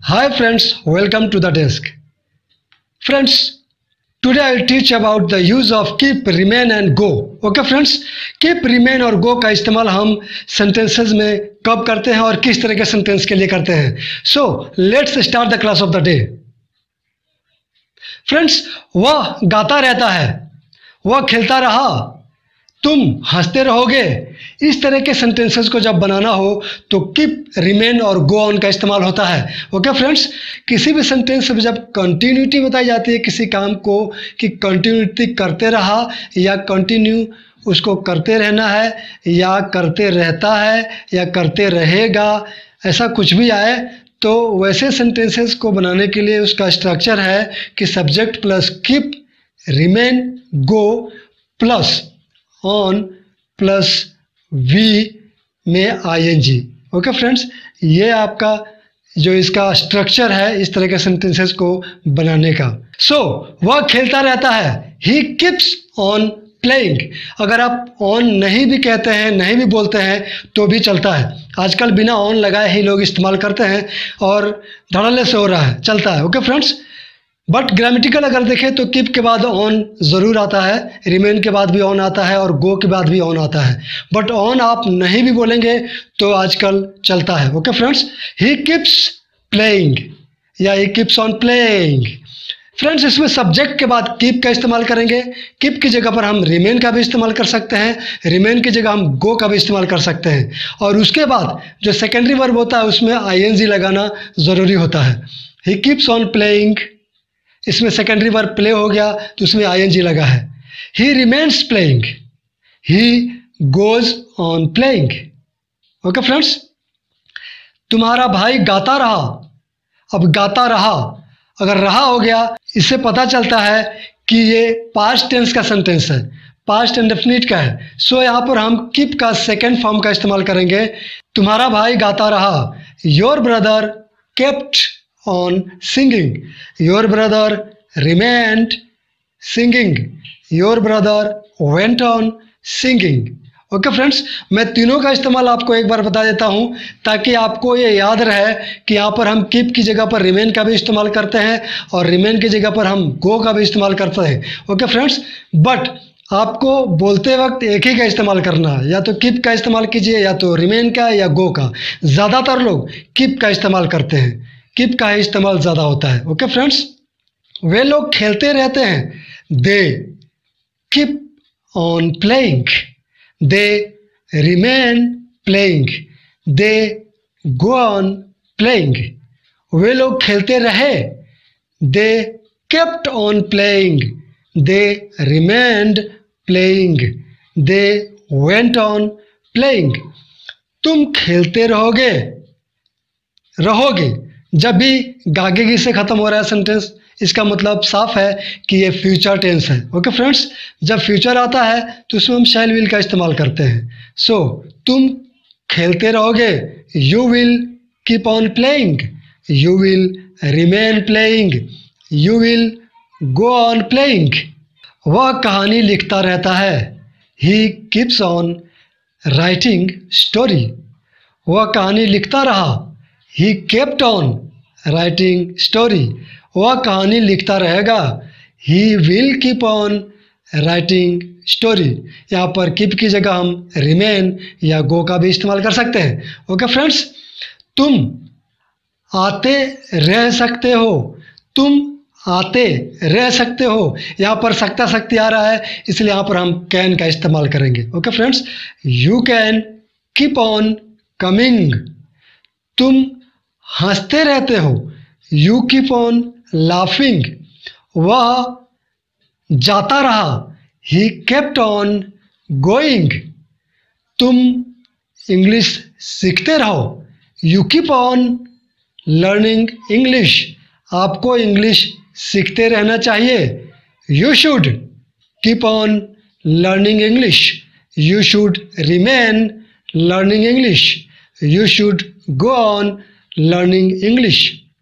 Hi friends, welcome to the desk. Friends, today I will teach about the use of keep, remain and go. Okay friends, keep, remain और go का इस्तेमाल हम sentences में कब करते हैं और किस तरह के sentence के लिए करते हैं. So let's start the class of the day. Friends, वह गाता रहता है, वह खेलता रहा, तुम हंसते रहोगे. इस तरह के सेंटेंसेस को जब बनाना हो तो कीप, रिमेन और गो ऑन का इस्तेमाल होता है. ओके फ्रेंड्स, किसी भी सेंटेंस में जब कंटिन्यूटी बताई जाती है किसी काम को कि कंटिन्यूटी करते रहा या कंटिन्यू उसको करते रहना है या करते रहता है या करते रहेगा, ऐसा कुछ भी आए तो वैसे सेंटेंसेस को बनाने के लिए उसका स्ट्रक्चर है कि subject plus keep, remain, go plus on plus V में आईएनजी. ओके फ्रेंड्स, ये आपका जो इसका स्ट्रक्चर है इस तरह के सेंटेंसेस को बनाने का. सो वह खेलता रहता है, ही कीप्स ऑन प्लेइंग. अगर आप ऑन नहीं भी कहते हैं, नहीं भी बोलते हैं तो भी चलता है. आजकल बिना ऑन लगाए ही लोग इस्तेमाल करते हैं और धड़ल्ले से हो रहा है, चलता है. ओके फ्रेंड्स, बट ग्रामेटिकल अगर देखें तो कीप के बाद ऑन ज़रूर आता है, रिमेन के बाद भी ऑन आता है और गो के बाद भी ऑन आता है. बट ऑन आप नहीं भी बोलेंगे तो आजकल चलता है. Okay friends, he keeps playing या he keeps on playing. Friends, इसमें सब्जेक्ट के बाद कीप का इस्तेमाल करेंगे. कीप की जगह पर हम रिमेन का भी इस्तेमाल कर सकते हैं, रिमेन की जगह हम गो का भी इस्तेमाल कर सकते हैं. और उसके बाद जो सेकेंडरी वर्ब होता है उसमें आईएनजी लगाना ज़रूरी होता है. ही कीप्स ऑन प्लेइंग, इसमें सेकेंडरी वर्ब प्ले हो गया तो उसमें आईएनजी लगा है. He remains playing, he goes on playing. Okay friends, तुम्हारा भाई गाता रहा. अब गाता रहा, अगर रहा हो गया इससे पता चलता है कि ये पास्ट टेंस का सेंटेंस है, पास्ट इंडेफिनिट का है. सो यहाँ पर हम कीप का सेकेंड फॉर्म का इस्तेमाल करेंगे. तुम्हारा भाई गाता रहा. Your brother kept on singing, your brother remained singing, your brother went on singing. Okay friends, मैं तीनों का इस्तेमाल आपको एक बार बता देता हूँ ताकि आपको ये याद रहे कि यहाँ पर हम कीप की जगह पर रिमेन का भी इस्तेमाल करते हैं और रिमेन की जगह पर हम गो का भी इस्तेमाल करते हैं. ओके फ्रेंड्स, बट आपको बोलते वक्त एक ही का इस्तेमाल करना है, या तो कीप का इस्तेमाल कीजिए या तो रिमेन का या गो का. ज़्यादातर लोग कीप का इस्तेमाल करते हैं, कीप का ही इस्तेमाल ज़्यादा होता है. ओके फ्रेंड्स, वे लोग खेलते रहते हैं. They keep on playing, they remain playing, they go on playing. वे लोग खेलते रहे. They kept on playing, they remained playing, they went on playing. तुम खेलते रहोगे, रहोगे जब भी गागेगी से ख़त्म हो रहा है सेंटेंस, इसका मतलब साफ है कि ये फ्यूचर टेंस है. ओके फ्रेंड्स, जब फ्यूचर आता है तो उसमें हम शैल विल का इस्तेमाल करते हैं. सो तुम खेलते रहोगे, you will keep on playing, you will remain playing, you will go on playing. वह कहानी लिखता रहता है. He keeps on writing story. वह कहानी लिखता रहा. He kept on writing story. वह कहानी लिखता रहेगा. He will keep on writing story. यहाँ पर कीप की जगह हम रिमेन या गो का भी इस्तेमाल कर सकते हैं. ओके फ्रेंड्स, तुम आते रह सकते हो. तुम आते रह सकते हो, यहाँ पर सकता शक्ति आ रहा है इसलिए यहाँ पर हम कैन का इस्तेमाल करेंगे. Okay friends, you can keep on coming. तुम हंसते रहते हो. You keep on laughing. वह जाता रहा. He kept on going. तुम इंग्लिश सीखते रहो. You keep on learning English. आपको इंग्लिश सीखते रहना चाहिए. You should keep on learning English. You should remain learning English. You should go on learning English.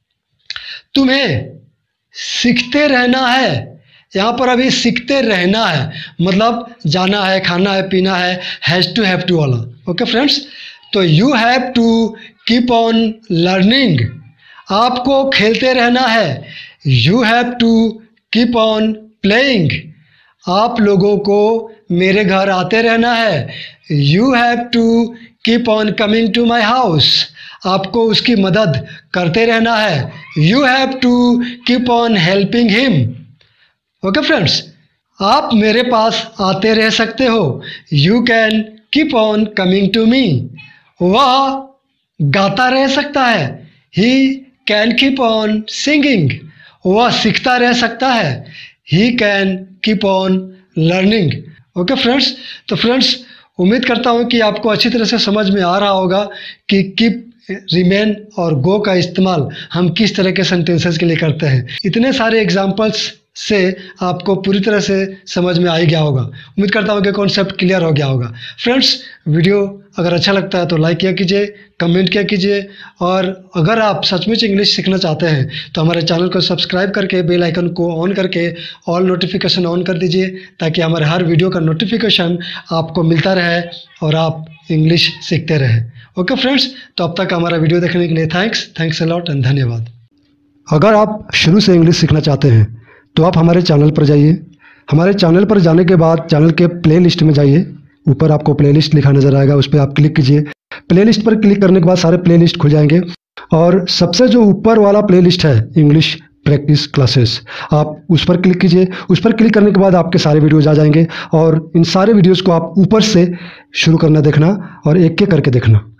तुम्हें सीखते रहना है. यहाँ पर अभी सीखते रहना है मतलब जाना है, खाना है, पीना है, हैज़ टू हैव टू वाला. ओके फ्रेंड्स, तो you have to keep on learning. आपको खेलते रहना है। You have to keep on playing. आप लोगों को मेरे घर आते रहना है। You have to keep on coming to my house. आपको उसकी मदद करते रहना है। You have to keep on helping him. Okay friends, आप मेरे पास आते रह सकते हो। You can keep on coming to me. वह गाता रह सकता है। He can keep on singing. वह सीखता रह सकता है। He can keep on learning. Okay friends, तो फ्रेंड्स उम्मीद करता हूँ कि आपको अच्छी तरह से समझ में आ रहा होगा कि कीप, रिमेन और गो का इस्तेमाल हम किस तरह के सेंटेंसेस के लिए करते हैं। इतने सारे एग्जाम्पल्स से आपको पूरी तरह से समझ में आ ही गया होगा। उम्मीद करता हूँ कि कॉन्सेप्ट क्लियर हो गया होगा। फ्रेंड्स, वीडियो अगर अच्छा लगता है तो लाइक किया कीजिए, कमेंट किया कीजिए, और अगर आप सचमुच इंग्लिश सीखना चाहते हैं तो हमारे चैनल को सब्सक्राइब करके बेल आइकन को ऑन करके ऑल नोटिफिकेशन ऑन कर दीजिए, ताकि हमारे हर वीडियो का नोटिफिकेशन आपको मिलता रहे और आप इंग्लिश सीखते रहें। ओके फ्रेंड्स, तो अब तक हमारा वीडियो देखने के लिए थैंक्स अ लॉट एंड धन्यवाद। अगर आप शुरू से इंग्लिश सीखना चाहते हैं तो आप हमारे चैनल पर जाइए। हमारे चैनल पर जाने के बाद चैनल के प्लेलिस्ट में जाइए। ऊपर आपको प्लेलिस्ट लिखा नजर आएगा, उस पर आप क्लिक कीजिए। प्लेलिस्ट पर क्लिक करने के बाद सारे प्लेलिस्ट खुल जाएंगे, और सबसे जो ऊपर वाला प्लेलिस्ट है इंग्लिश प्रैक्टिस क्लासेस, आप उस पर क्लिक कीजिए। उस पर क्लिक करने के बाद आपके सारे वीडियोज आ जाएंगे, और इन सारे वीडियोज़ को आप ऊपर से शुरू करना देखना और एक एक करके देखना।